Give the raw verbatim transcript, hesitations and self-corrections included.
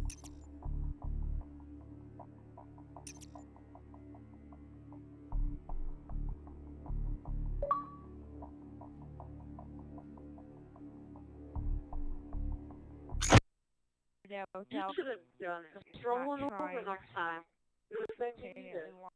No You doubt. should have done it. Just Throw not one over trying next time. It was things you to needed.